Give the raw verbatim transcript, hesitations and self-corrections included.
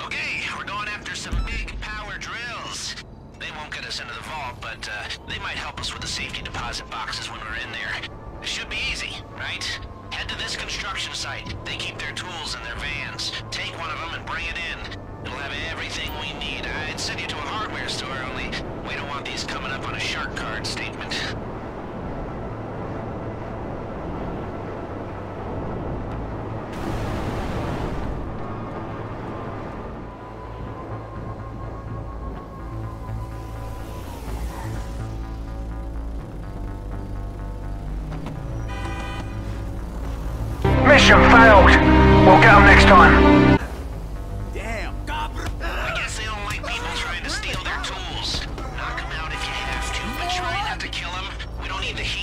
Okay, we're going after some big power drills. They won't get us into the vault, but uh, they might help us with the safety deposit boxes when we're in there. It should be easy, right? Head to this construction site. They keep their tools in their vans. Take one of them and bring it in. It'll have everything we need. I'd send you to a hardware store, only we don't want these coming up on a shark card statement. Mission failed. We'll get them next time. Damn, Copper! I guess they don't like people trying to steal their tools. Knock them out if you have to, but try not to kill them. We don't need the heat.